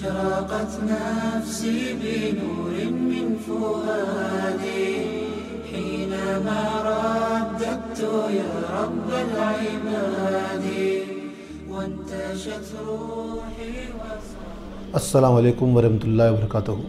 أشرقت نفسي بنور من فؤادي حينما رددت يا رب العباد وانتشت روحي अस्सलामु अलैकुम वरहमतुल्लाहि वबरकातुहू।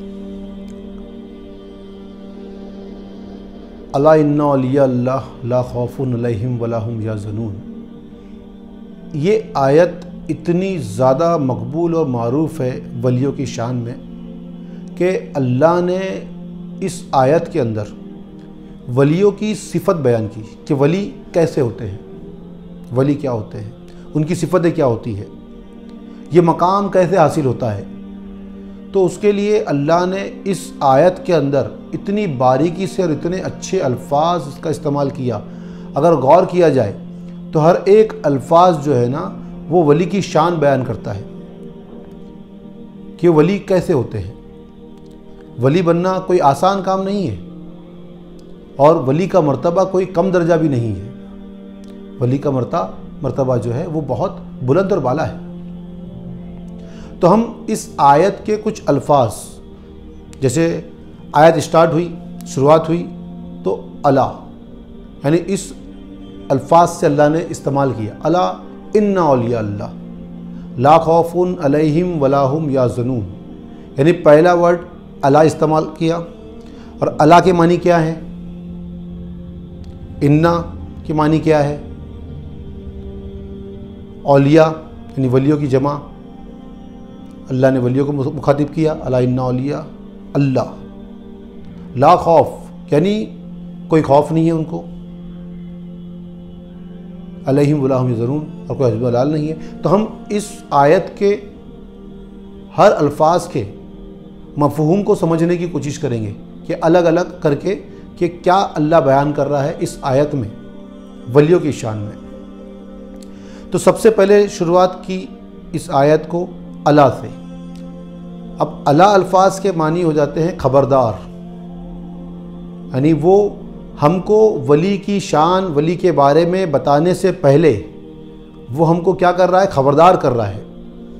अला इन्ना औलिया अल्लाह ला खौफुन अलैहिम वला हुम यहज़नून। ये आयत इतनी ज़्यादा मकबूल और मारूफ़ है वलियों की शान में कि अल्लाह ने इस आयत के अंदर वलियों की सिफ़त बयान की कि वली कैसे होते हैं, वली क्या होते हैं, उनकी सिफ़तें क्या होती है, ये मकाम कैसे हासिल होता है। तो उसके लिए अल्लाह ने इस आयत के अंदर इतनी बारीकी से और इतने अच्छे अल्फाज का इस्तेमाल किया। अगर गौर किया जाए तो हर एक अल्फाज जो है ना वो वली की शान बयान करता है कि वली कैसे होते हैं। वली बनना कोई आसान काम नहीं है और वली का मर्तबा कोई कम दर्जा भी नहीं है। वली का मर्तबा जो है वो बहुत बुलंद और बाला है। तो हम इस आयत के कुछ अल्फाज, जैसे आयत स्टार्ट हुई, शुरुआत हुई तो अला यानी इस अल्फाज से अल्लाह ने इस्तेमाल किया। अला इन्ना औलिया अल्लाह ला खौफुन अलैहिम वला हुम यहज़नून, यानी पहला वर्ड अला इस्तेमाल किया। और अला के मानी क्या है, इन्ना के मानी क्या है, औलिया यानी वलियों की जमा। अल्लाह ने वलियों को मुखातिब किया, अला इन्ना औलिया अल्लाह। ला खौफ यानी कोई खौफ नहीं है उनको, अलैहिम वला हुम यहज़नून, और कोई हज़्ब वलाल नहीं है। तो हम इस आयत के हर अल्फाज के मफ़हूम को समझने की कोशिश करेंगे कि अलग अलग करके कि क्या अल्लाह बयान कर रहा है इस आयत में वलियों की शान में। तो सबसे पहले शुरुआत की इस आयत को अला से। अब अला अल्फाज के मानी हो जाते हैं खबरदार, यानी वो हमको वली की शान, वली के बारे में बताने से पहले वो हमको क्या कर रहा है, खबरदार कर रहा है।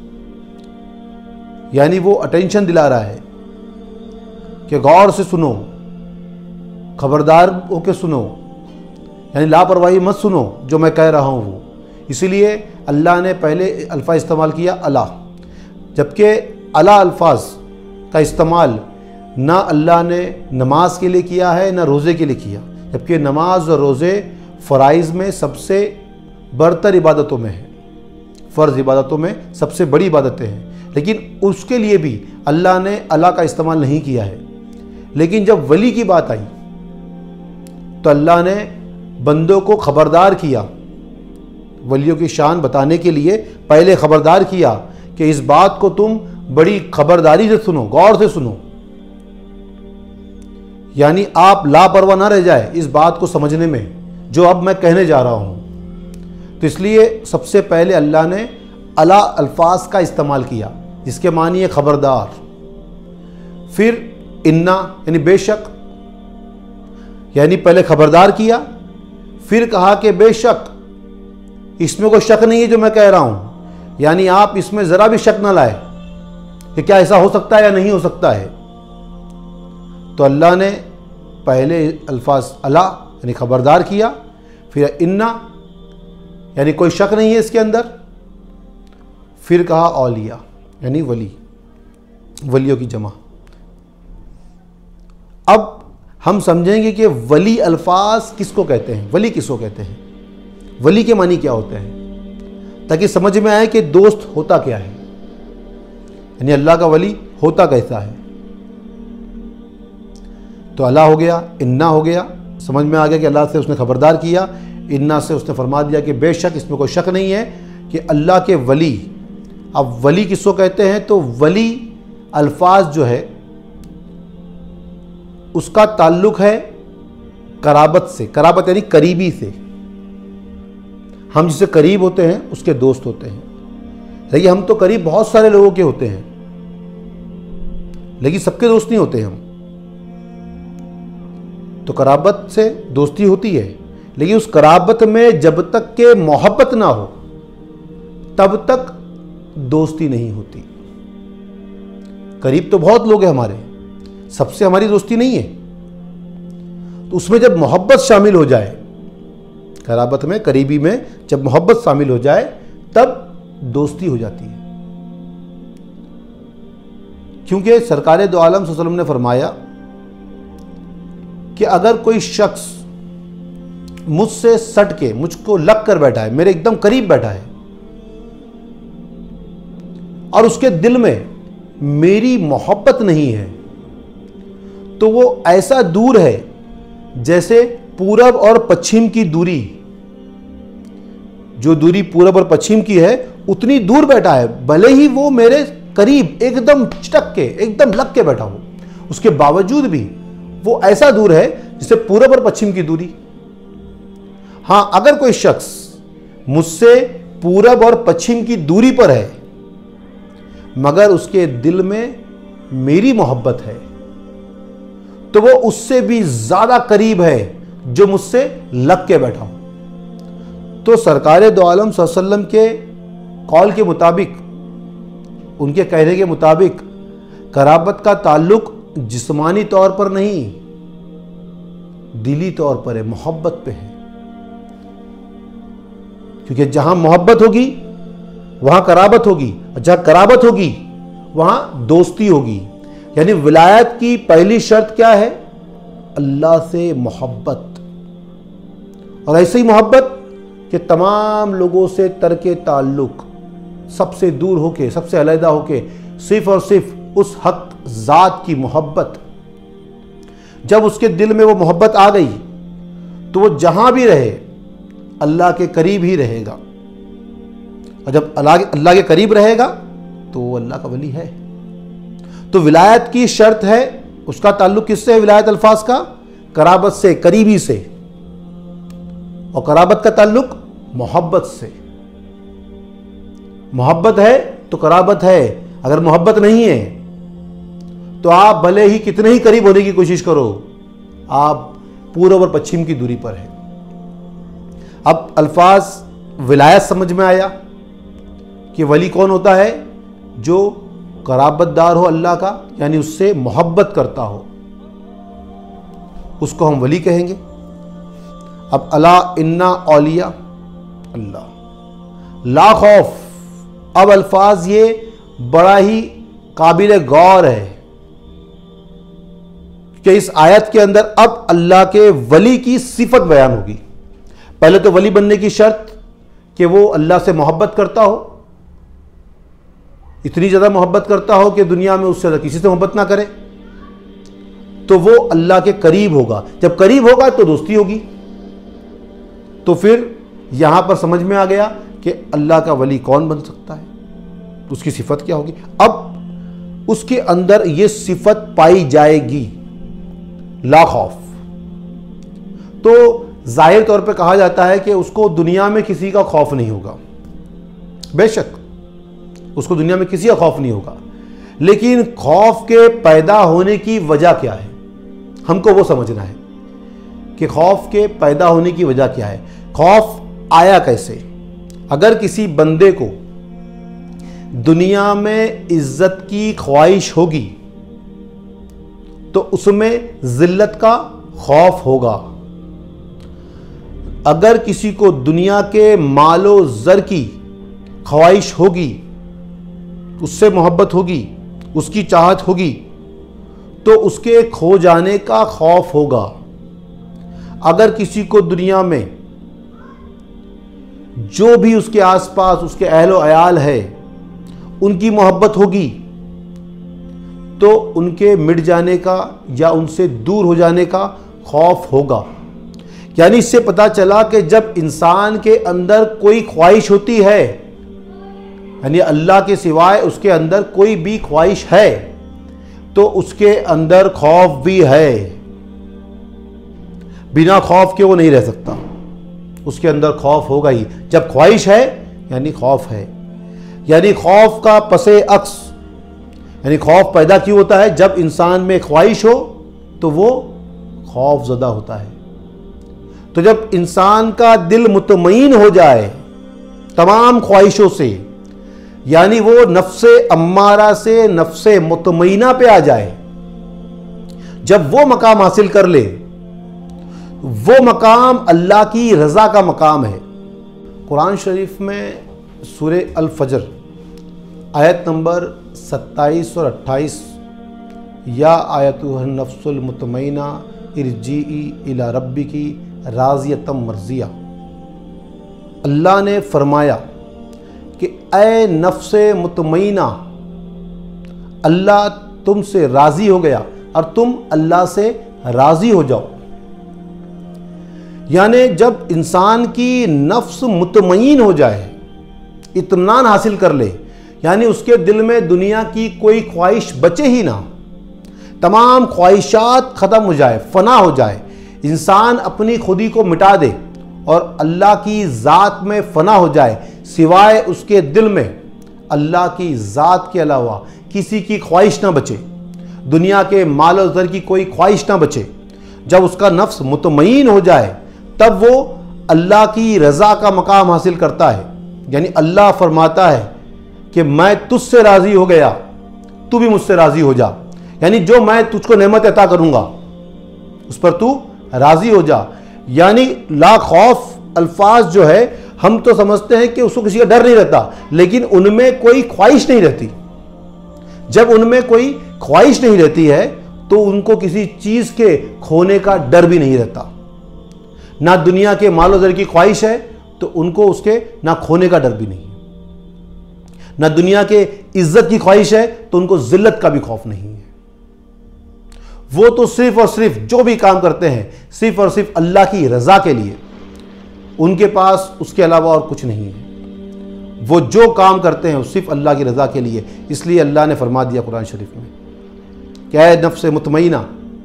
यानी वो अटेंशन दिला रहा है कि गौर से सुनो, खबरदार होके सुनो, यानी लापरवाही मत सुनो जो मैं कह रहा हूँ वो। इसीलिए अल्लाह ने पहले अल्फा इस्तेमाल किया अला, जबकि अला अल्फाज का इस्तेमाल ना अल्लाह ने नमाज के लिए किया है ना रोज़े के लिए किया, जबकि नमाज और रोज़े फ़राइज़ में सबसे बरतर इबादतों में है, फ़र्ज़ इबादतों में सबसे बड़ी इबादतें हैं। लेकिन उसके लिए भी अल्लाह ने अला का इस्तेमाल नहीं किया है। लेकिन जब वली की बात आई तो अल्लाह ने बंदों को खबरदार किया, वलियों की शान बताने के लिए पहले खबरदार किया कि इस बात को तुम बड़ी खबरदारी से सुनो, गौर से सुनो, यानी आप लापरवाह ना रह जाए इस बात को समझने में जो अब मैं कहने जा रहा हूं। तो इसलिए सबसे पहले अल्लाह ने अला अल्फाज का इस्तेमाल किया जिसके मानी है खबरदार। फिर इन्ना यानी बेशक, यानी पहले खबरदार किया, फिर कहा कि बेशक इसमें कोई शक नहीं है जो मैं कह रहा हूं, यानी आप इसमें ज़रा भी शक ना लाए कि क्या ऐसा हो सकता है या नहीं हो सकता है। तो अल्लाह ने पहले अल्फाज अला यानी खबरदार किया, फिर इन्ना यानी कोई शक नहीं है इसके अंदर, फिर कहा औलिया यानी वली, वलियों की जमा। अब हम समझेंगे कि वली अल्फाज किसको कहते हैं, वली किसको कहते हैं, वली के मानी क्या होते हैं, ताकि समझ में आए कि दोस्त होता क्या है, यानी अल्लाह का वली होता कैसा है। तो अला हो गया, इन्ना हो गया, समझ में आ गया कि अल्लाह से उसने खबरदार किया, इन्ना से उसने फरमा दिया कि बेशक इसमें कोई शक नहीं है कि अल्लाह के वली। अब वली किसको कहते हैं, तो वली अल्फाज जो है उसका ताल्लुक है कराबत से, कराबत यानी करीबी से। हम जिससे करीब होते हैं उसके दोस्त होते हैं। देखिए हम तो करीब बहुत सारे लोगों के होते हैं लेकिन सबके दोस्त नहीं होते हम। तो कराबत से दोस्ती होती है, लेकिन उस कराबत में जब तक के मोहब्बत ना हो तब तक दोस्ती नहीं होती। करीब तो बहुत लोग हैं हमारे, सबसे हमारी दोस्ती नहीं है। तो उसमें जब मोहब्बत शामिल हो जाए, कराबत में, करीबी में जब मोहब्बत शामिल हो जाए तब दोस्ती हो जाती है। क्योंकि सरकार दो आलम सल्लल्लाहु अलैहि वसल्लम ने फरमाया कि अगर कोई शख्स मुझसे सट के, मुझको लग कर बैठा है, मेरे एकदम करीब बैठा है और उसके दिल में मेरी मोहब्बत नहीं है, तो वो ऐसा दूर है जैसे पूरब और पश्चिम की दूरी, जो दूरी पूरब और पश्चिम की है उतनी दूर बैठा है, भले ही वो मेरे करीब एकदम चिटक के, एकदम लग के बैठा हो, उसके बावजूद भी वो ऐसा दूर है जैसे पूरब और पश्चिम की दूरी। हां, अगर कोई शख्स मुझसे पूरब और पश्चिम की दूरी पर है मगर उसके दिल में मेरी मोहब्बत है, तो वो उससे भी ज्यादा करीब है जो मुझसे लग के बैठा हो। तो सरकार दो आलम सल्लल्लाहु अलैहि वसल्लम के कौल के मुताबिक, उनके कहने के मुताबिक, कराबत का ताल्लुक जिस्मानी तौर पर नहीं, दिली तौर पर है, मोहब्बत पे है। क्योंकि जहां मोहब्बत होगी वहां कराबत होगी, और जहां कराबत होगी वहां दोस्ती होगी। यानी विलायत की पहली शर्त क्या है? अल्लाह से मोहब्बत, और ऐसी ही मोहब्बत कि तमाम लोगों से तरके ताल्लुक, सबसे दूर होके, सबसे अलहदा होके सिर्फ और सिर्फ उस हक ज़ात की मोहब्बत। जब उसके दिल में वो मोहब्बत आ गई तो वो जहां भी रहे अल्लाह के करीब ही रहेगा, और जब अल्लाह के करीब रहेगा तो वो अल्लाह का वली है। तो विलायत की शर्त है, उसका ताल्लुक किससे है? विलायत अल्फाज का कराबत से, करीबी से, और कराबत का ताल्लुक मोहब्बत से। मोहब्बत है तो कराबत है, अगर मोहब्बत नहीं है तो आप भले ही कितने ही करीब होने की कोशिश करो, आप पूरब और पश्चिम की दूरी पर है। अब अल्फाज विलायत समझ में आया कि वली कौन होता है? जो कराबतदार हो अल्लाह का, यानी उससे मोहब्बत करता हो, उसको हम वली कहेंगे। अब अला इन्ना औलिया अल्लाह ला खौफ। अब अल्फाज ये बड़ा ही काबिल गौर है कि इस आयत के अंदर अब अल्लाह के वली की सिफत बयान होगी। पहले तो वली बनने की शर्त कि वो अल्लाह से मोहब्बत करता हो, इतनी ज़्यादा मोहब्बत करता हो कि दुनिया में उससे ज़्यादा किसी से मोहब्बत ना करे, तो वो अल्लाह के करीब होगा। जब करीब होगा तो दोस्ती होगी। तो फिर यहां पर समझ में आ गया कि अल्लाह का वली कौन बन सकता है, उसकी सिफत क्या होगी। अब उसके अंदर यह सिफत पाई जाएगी, ला खौफ। तो जाहिर तौर पे कहा जाता है कि उसको दुनिया में किसी का खौफ नहीं होगा, बेशक उसको दुनिया में किसी का खौफ नहीं होगा, लेकिन खौफ के पैदा होने की वजह क्या है, हमको वो समझना है कि खौफ के पैदा होने की वजह क्या है, खौफ आया कैसे। अगर किसी बंदे को दुनिया में इज्जत की ख्वाहिश होगी तो उसमें जिल्लत का खौफ होगा। अगर किसी को दुनिया के मालो ज़र की ख्वाहिश होगी, उससे मोहब्बत होगी, उसकी चाहत होगी, तो उसके खो जाने का खौफ होगा। अगर किसी को दुनिया में जो भी उसके आसपास उसके अहलो अयाल है उनकी मोहब्बत होगी तो उनके मिट जाने का या उनसे दूर हो जाने का खौफ होगा। यानी इससे पता चला कि जब इंसान के अंदर कोई ख्वाहिश होती है, यानी अल्लाह के सिवाय उसके अंदर कोई भी ख्वाहिश है, तो उसके अंदर खौफ भी है। बिना खौफ के वो नहीं रह सकता, उसके अंदर खौफ होगा ही। जब ख्वाहिश है यानी खौफ है। यानी खौफ का पसे अक्स, यानी खौफ पैदा क्यों होता है? जब इंसान में ख्वाहिश हो तो वो खौफ ज़दा होता है। तो जब इंसान का दिल मुतमईन हो जाए तमाम ख्वाहिशों से, यानी वो नफ्से अम्मारा से नफ्से मुतमईना पे आ जाए, जब वो मकाम हासिल कर ले, वो मकाम अल्लाह की रज़ा का मकाम है। कुरान शरीफ में सूरे अल फजर आयत नंबर 27 और 28, या आयतुहन नफ्सुल मुतमईना इरजीई इला रब्बिकी राज़ियतम मर्ज़िया, अल्लाह ने फरमाया कि ए नफ्से मुतमईना, अल्लाह तुमसे राज़ी हो गया और तुम अल्लाह से राज़ी हो जाओ। यानी जब इंसान की नफ्स मुतमईन हो जाए, इत्मीनान हासिल कर ले, यानी उसके दिल में दुनिया की कोई ख्वाहिश बचे ही ना, तमाम ख्वाहिशात ख़त्म हो जाए, फना हो जाए, इंसान अपनी खुदी को मिटा दे और अल्लाह की ज़ात में फ़ना हो जाए, सिवाय उसके दिल में अल्लाह की ज़ात के अलावा किसी की ख्वाहिश ना बचे, दुनिया के माल और ज़र की कोई ख्वाहिश ना बचे। जब उसका नफ्स मुतमईन हो जाए तब वो अल्लाह की रज़ा का मकाम हासिल करता है। यानी अल्लाह फरमाता है कि मैं तुझसे राज़ी हो गया, तू भी मुझसे राज़ी हो जा। यानी जो मैं तुझको नेमत अता करूँगा उस पर तू राज़ी हो जा। यानी ला खौफ अल्फाज जो है, हम तो समझते हैं कि उसको किसी का डर नहीं रहता, लेकिन उनमें कोई ख्वाहिश नहीं रहती। जब उनमें कोई ख्वाहिश नहीं रहती है तो उनको किसी चीज़ के खोने का डर भी नहीं रहता। ना दुनिया के मालो ज़र की ख्वाहिश है तो उनको उसके ना खोने का डर भी नहीं है, ना दुनिया के इज्जत की ख्वाहिश है तो उनको जिल्लत का भी खौफ नहीं है। वो तो सिर्फ और सिर्फ जो भी काम करते हैं सिर्फ और सिर्फ अल्लाह की रज़ा के लिए, उनके पास उसके अलावा और कुछ नहीं है। वो जो काम करते हैं वो सिर्फ अल्लाह की रज़ा के लिए। इसलिए अल्लाह ने फरमा दिया कुरान शरीफ में, क्या है, नफ्स मुतमईना,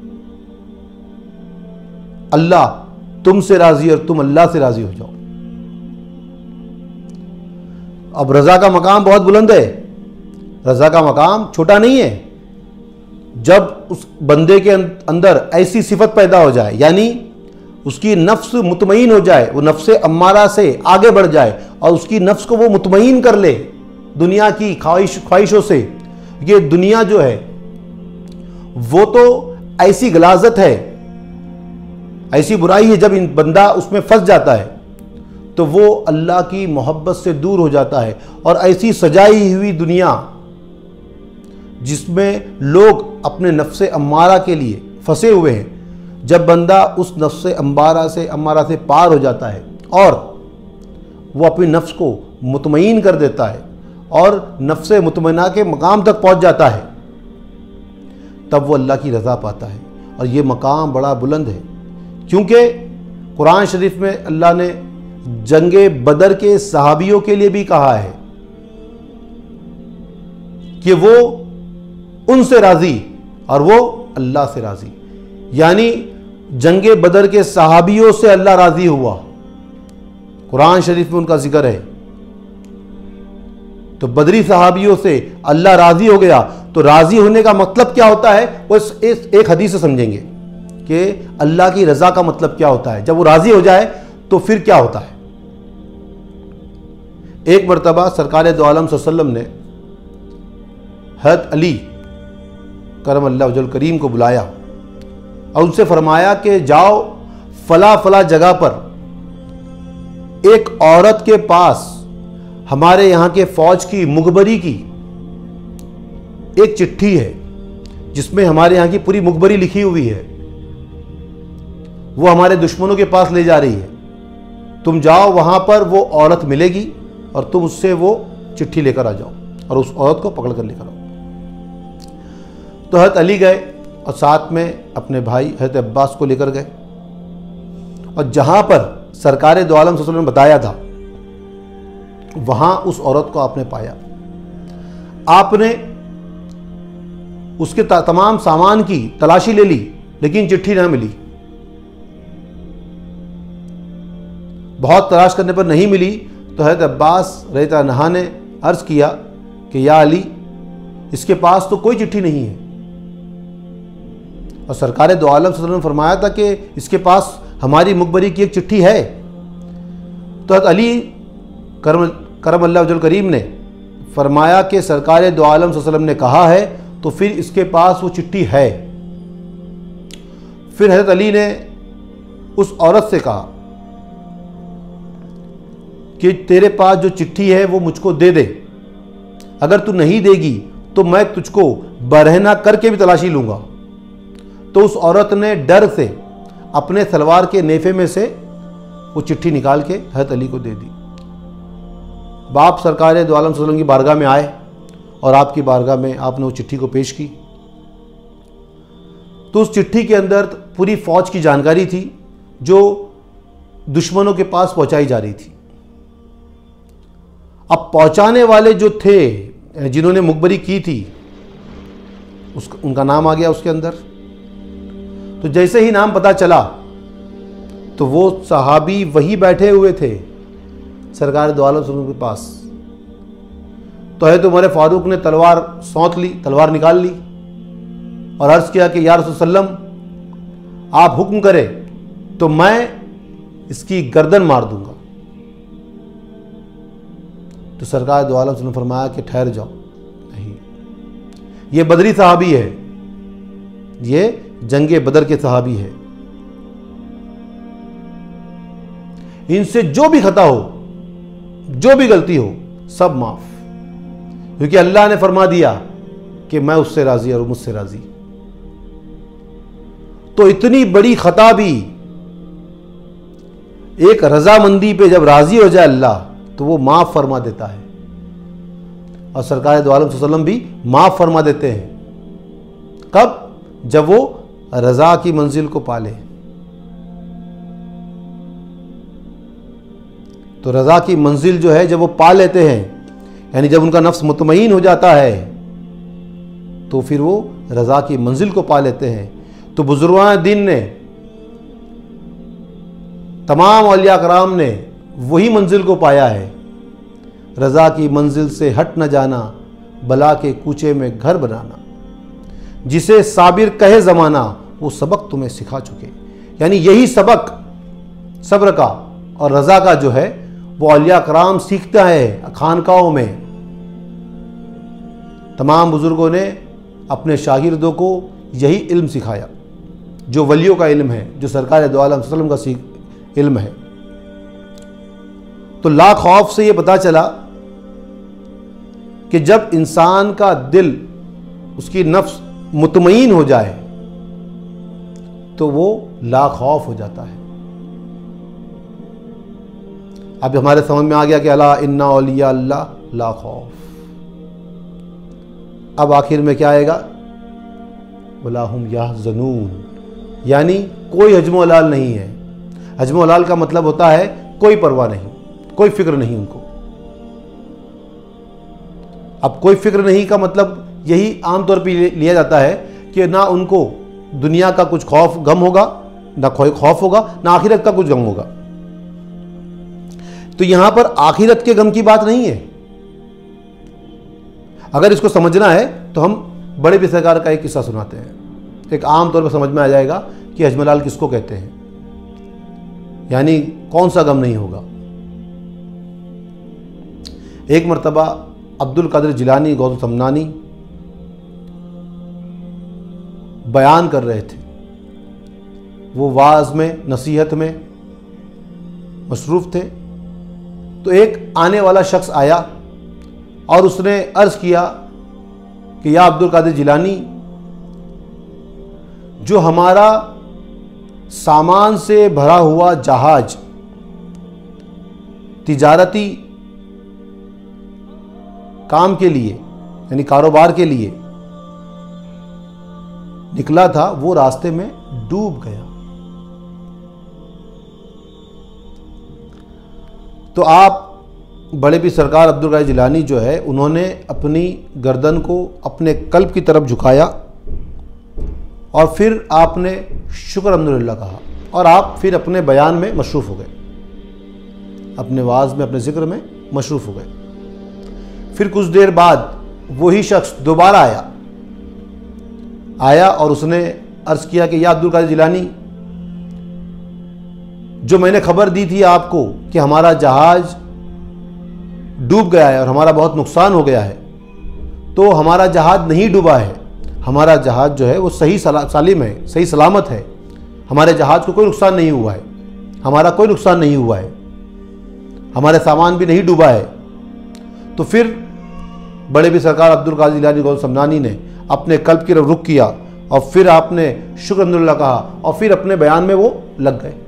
अल्लाह तुमसे राज़ी और तुम अल्लाह से राज़ी हो जाओ। अब रज़ा का मकाम बहुत बुलंद है, रज़ा का मकाम छोटा नहीं है। जब उस बंदे के अंदर ऐसी सिफत पैदा हो जाए, यानी उसकी नफ्स मुतमईन हो जाए, वो नफ्स अम्मारा से आगे बढ़ जाए और उसकी नफ्स को वो मुतमईन कर ले दुनिया की ख्वाहिशों से। ये दुनिया जो है वो तो ऐसी गलाजत है, ऐसी बुराई है, जब बंदा उसमें फंस जाता है तो वो अल्लाह की मोहब्बत से दूर हो जाता है। और ऐसी सजाई हुई दुनिया जिसमें लोग अपने नफ्स अम्मारा के लिए फंसे हुए हैं, जब बंदा उस नफ्स अम्मारा से पार हो जाता है और वो अपनी नफ्स को मुतमईन कर देता है और नफ्स मुतमईना के मकाम तक पहुंच जाता है, तब वो अल्लाह की रज़ा पाता है। और ये मकाम बड़ा बुलंद है, क्योंकि कुरान शरीफ में अल्लाह ने जंगे बदर के सहाबियों के लिए भी कहा है कि वो उनसे राज़ी और वो अल्लाह से राज़ी। यानी जंगे बदर के सहाबियों से अल्लाह राज़ी हुआ, कुरान शरीफ में उनका जिक्र है। तो बदरी सहाबियों से अल्लाह राज़ी हो गया, तो राज़ी होने का मतलब क्या होता है वो एक हदीस से समझेंगे कि अल्लाह की रज़ा का मतलब क्या होता है। जब वो राज़ी हो जाए तो फिर क्या होता है। एक मरतबा सरकार दो आलम सल्लल्लाहु अलैहि वसल्लम ने हज़रत अली करमल्लाहु वजहुल करीम को बुलाया और उनसे फरमाया कि जाओ फला फला जगह पर एक औरत के पास हमारे यहाँ के फौज की मुखबरी की एक चिट्ठी है जिसमें हमारे यहाँ की पूरी मुखबरी लिखी हुई है, वो हमारे दुश्मनों के पास ले जा रही है। तुम जाओ वहाँ पर, वो औरत मिलेगी और तुम उससे वो चिट्ठी लेकर आ जाओ और उस औरत को पकड़ कर लेकर आओ। तो हज़रत अली गए और साथ में अपने भाई हज़रत अब्बास को लेकर गए और जहाँ पर सरकार दो आलम सल्लल्लाहु अलैहि वसल्लम ने बताया था वहाँ उस औरत को आपने पाया। आपने उसके तमाम सामान की तलाशी ले ली लेकिन चिट्ठी ना मिली। बहुत तलाश करने पर नहीं मिली तो हज़रत अब्बास रज़ियल्लाहु अन्हु ने अर्ज़ किया कि या अली, इसके पास तो कोई चिट्ठी नहीं है। और सरकार दो आलम सल्लल्लाहु अलैहि वसल्लम ने फरमाया था कि इसके पास हमारी मुखबरी की एक चिट्ठी है। तो हज़रत अली करमल्लाहु वजहुल करीम ने फरमाया कि सरकार दो आलम सल्लल्लाहु अलैहि वसल्लम ने कहा है, तो फिर इसके पास वो चिट्ठी है। फिर हज़रत अली ने उस औरत से कहा कि तेरे पास जो चिट्ठी है वो मुझको दे दे, अगर तू नहीं देगी तो मैं तुझको बरहना करके भी तलाशी लूँगा। तो उस औरत ने डर से अपने सलवार के नेफे में से वो चिट्ठी निकाल के हज़रत अली को दे दी। बाप सरकार दो आलम सल्लल्लाहु अलैहि वसल्लम की बारगाह में आए और आपकी बारगाह में आपने वो चिट्ठी को पेश की। तो उस चिट्ठी के अंदर पूरी फ़ौज की जानकारी थी जो दुश्मनों के पास पहुंचाई जा रही थी। अब पहुंचाने वाले जो थे, जिन्होंने मुखबरी की थी, उनका नाम आ गया उसके अंदर। तो जैसे ही नाम पता चला तो वो सहाबी वही बैठे हुए थे सरकार दो आलम के पास। तो है तो उमर फारूक ने तलवार सौंत ली, तलवार निकाल ली और अर्ज़ किया कि या रसूल सल्लम, आप हुक्म करें तो मैं इसकी गर्दन मार दूंगा। तो सरकार दो आलम ने फरमाया कि ठहर जाओ, नहीं, ये बदरी सहाबी है, ये जंगे बदर के सहाबी है, इनसे जो भी खता हो, जो भी गलती हो, सब माफ, क्योंकि अल्लाह ने फरमा दिया कि मैं उससे राजी और मुझसे राजी। तो इतनी बड़ी खता भी एक रजामंदी पे जब राजी हो जाए अल्लाह तो वो माफ फरमा देता है, और सरकार दो आलम सल्लम भी माफ फरमा देते हैं। कब? जब वो रजा की मंजिल को पाले। तो रजा की मंजिल जो है जब वो पा लेते हैं, यानी जब उनका नफ्स मुतमईन हो जाता है, तो फिर वो रजा की मंजिल को पा लेते हैं। तो बुजुर्गान दीन ने, तमाम औलिया कराम ने वही मंजिल को पाया है, रजा की मंजिल से हट न जाना, बला के कूचे में घर बनाना, जिसे साबिर कहे ज़माना वो सबक तुम्हें सिखा चुके। यानी यही सबक सब्र का और रज़ा का जो है वो औलिया कराम सीखता है खानकाहों में। तमाम बुज़ुर्गों ने अपने शागिर्दों को यही इल्म सिखाया जो वलियों का इल्म है, जो सरकार दो आलम सल्लम का इल्म है। तो ला खौफ से ये पता चला कि जब इंसान का दिल, उसकी नफ्स मुतमईन हो जाए तो वो ला खौफ हो जाता है। अब हमारे समझ में आ गया कि अला इन्ना औलिया अल्लाह ला खौफ। अब आखिर में क्या आएगा? वला हुम यहज़नून, यानी कोई हजमो अलाल नहीं है। हजमो अलाल का मतलब होता है कोई परवाह नहीं, कोई फिक्र नहीं उनको। अब कोई फिक्र नहीं का मतलब यही आमतौर पर लिया जाता है कि ना उनको दुनिया का कुछ खौफ गम होगा, ना कोई खौफ होगा, ना आखिरत का कुछ गम होगा। तो यहां पर आखिरत के गम की बात नहीं है। अगर इसको समझना है तो हम बड़े भी सरकार का एक किस्सा सुनाते हैं, एक आम तौर पर समझ में आ जाएगा कि हजमलाल किसको कहते हैं, यानी कौन सा गम नहीं होगा। एक मरतबा अब्दुल कादिर जिलानी गौस समनानी बयान कर रहे थे, वो वाज में, नसीहत में मसरूफ़ थे। तो एक आने वाला शख्स आया और उसने अर्ज़ किया कि या अब्दुल कादिर जिलानी, जो हमारा सामान से भरा हुआ जहाज तिजारती काम के लिए, यानी कारोबार के लिए निकला था, वो रास्ते में डूब गया। तो आप बड़े भी सरकार अब्दुल कादिर जिलानी जो है, उन्होंने अपनी गर्दन को अपने कल्ब की तरफ झुकाया और फिर आपने शुक्र अल्हम्दुलिल्लाह कहा और आप फिर अपने बयान में मशरूफ़ हो गए, अपने वाज में, अपने ज़िक्र में मशरूफ़ हो गए। फिर कुछ देर बाद वही शख्स दोबारा आया और उसने अर्ज़ किया कि या अब्दुल कादिर जिलानी, जो मैंने खबर दी थी आपको कि हमारा जहाज़ डूब गया है और हमारा बहुत नुकसान हो गया है, तो हमारा जहाज नहीं डूबा है, हमारा जहाज जो है वो सही सालिम है, सही सलामत है, हमारे जहाज को कोई नुकसान नहीं हुआ है, हमारा कोई नुकसान नहीं हुआ है, हमारे सामान भी नहीं डूबा है। तो फिर बड़े भी सरकार अब्दुल कादिर जिलानी गौस समनानी ने अपने कल्ब की तरफ रुख किया और फिर आपने शुक्र अल्हम्दुलिल्लाह कहा और फिर अपने बयान में वो लग गए।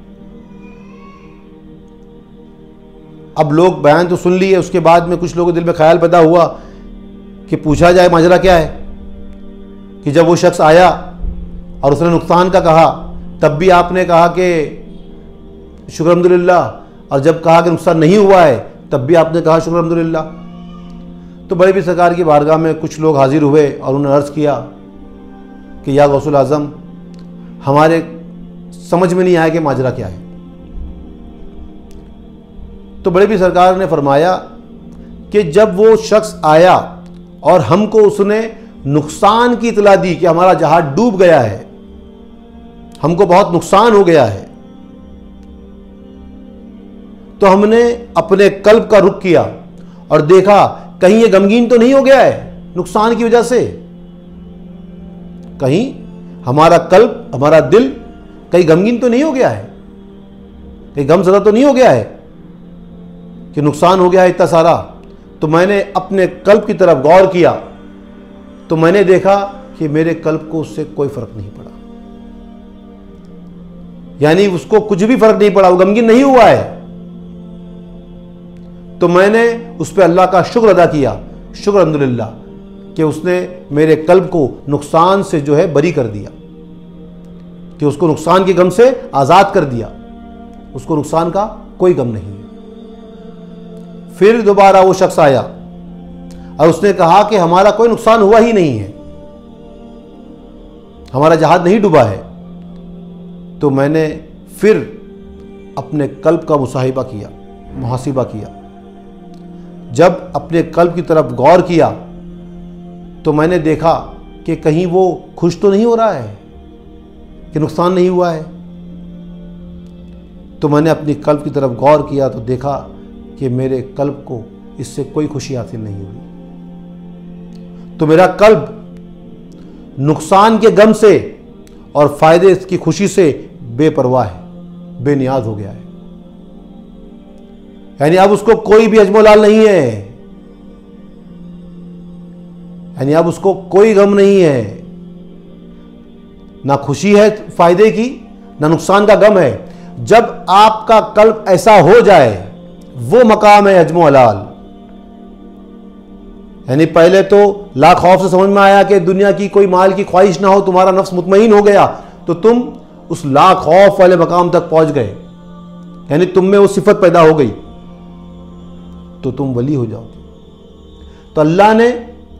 अब लोग बयान तो सुन लिए, उसके बाद में कुछ लोगों के दिल में ख्याल पैदा हुआ कि पूछा जाए माजरा क्या है, कि जब वो शख्स आया और उसने नुकसान का कहा तब भी आपने कहा कि शुक्र अल्हम्दुलिल्लाह, और जब कहा कि नुकसान नहीं हुआ है तब भी आपने कहा शुक्र अल्हम्दुलिल्लाह। तो बड़े भी सरकार की बारगाह में कुछ लोग हाजिर हुए और उन्होंने अर्ज़ किया कि या गौसुल आज़म, हमारे समझ में नहीं आया कि माजरा क्या है। तो बड़े भी सरकार ने फरमाया कि जब वो शख्स आया और हमको उसने नुकसान की इतला दी कि हमारा जहाज डूब गया है, हमको बहुत नुकसान हो गया है, तो हमने अपने कल्ब का रुख किया और देखा कहीं ये गमगीन तो नहीं हो गया है नुकसान की वजह से, कहीं हमारा कल्ब, हमारा दिल कहीं गमगीन तो नहीं हो गया है, कहीं गमज़दा तो नहीं हो गया है कि नुकसान हो गया है इतना सारा। तो मैंने अपने कल्ब की तरफ गौर किया तो मैंने देखा कि मेरे कल्ब को उससे कोई फर्क नहीं पड़ा, यानी उसको कुछ भी फर्क नहीं पड़ा, वो गमगीन नहीं हुआ है। तो मैंने उस पर अल्लाह का शुक्र अदा किया, शुक्र अल्हम्दुलिल्लाह, कि उसने मेरे कल्ब को नुकसान से जो है बरी कर दिया, कि उसको नुकसान के गम से आज़ाद कर दिया, उसको नुकसान का कोई गम नहीं है। फिर दोबारा वो शख्स आया और उसने कहा कि हमारा कोई नुकसान हुआ ही नहीं है, हमारा जहाज नहीं डूबा है। तो मैंने फिर अपने कल्ब का मुहासिबा किया। जब अपने कल्ब की तरफ गौर किया तो मैंने देखा कि कहीं वो खुश तो नहीं हो रहा है, कि नुकसान नहीं हुआ है। तो मैंने अपनी कल्ब की तरफ गौर किया तो देखा कि मेरे कल्ब को इससे कोई खुशी हासिल नहीं हुई। तो मेरा कल्ब नुकसान के गम से और फायदे की खुशी से बेपरवाह है, बेनियाज हो गया है, यानी अब उसको कोई भी अजमोलाल नहीं है, यानी अब उसको कोई गम नहीं है, ना खुशी है फायदे की, ना नुकसान का गम है। जब आपका कल्ब ऐसा हो जाए, वो मकाम है अजमो हलाल। यानी पहले तो ला खौफ से समझ में आया कि दुनिया की कोई माल की ख्वाहिश ना हो, तुम्हारा नफ्स मुतमईन हो गया, तो तुम उस ला खौफ वाले मकाम तक पहुंच गए, यानी तुम में वो सिफत पैदा हो गई, तो तुम वली हो जाओगे। तो अल्लाह ने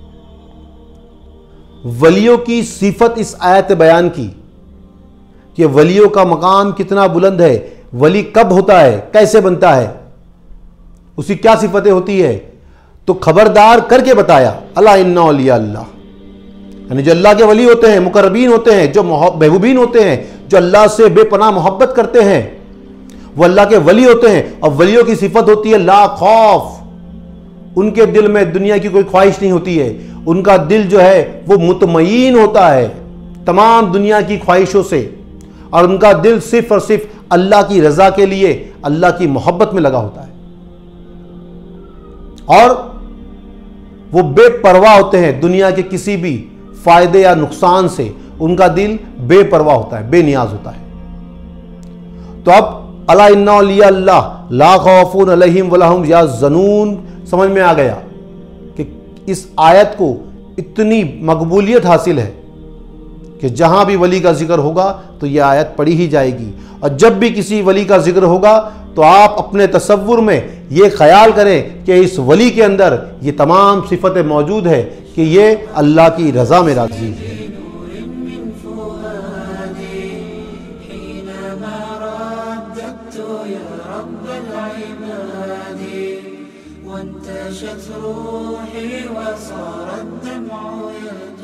वलियों की सिफत इस आयत बयान की कि वलियों का मकाम कितना बुलंद है, वली कब होता है, कैसे बनता है, उसकी क्या सिफतें होती है, तो खबरदार करके बताया। अला इन्ना औलिया अल्लाह, यानी जो अल्लाह के वली होते हैं, मुकर्रबीन होते हैं, जो महबूबीन होते हैं, जो अल्लाह से बेपनाह मोहब्बत करते हैं, वो अल्लाह के वली होते हैं। और वलियों की सिफत होती है ला खौफ, उनके दिल में दुनिया की कोई ख्वाहिश नहीं होती है, उनका दिल जो है वो मुतमईन होता है तमाम दुनिया की ख्वाहिशों से, और उनका दिल सिर्फ और सिर्फ अल्लाह की रजा के लिए, अल्लाह की मोहब्बत में लगा होता है, और वो बेपरवाह होते हैं दुनिया के किसी भी फायदे या नुकसान से, उनका दिल बेपरवाह होता है, बेनियाज होता है। तो अब अला इन्ना औलिया अल्लाह ला खौफुन अलैहिम वला हुम यहज़नून समझ में आ गया कि इस आयत को इतनी मकबूलियत हासिल है कि जहां भी वली का जिक्र होगा तो यह आयत पढ़ी ही जाएगी, और जब भी किसी वली का जिक्र होगा तो आप अपने तसव्वुर में ये ख्याल करें कि इस वली के अंदर ये तमाम सिफतें मौजूद है कि ये अल्लाह की रज़ा में राज़ी है। وانتشت روحي وصار الدمع يجري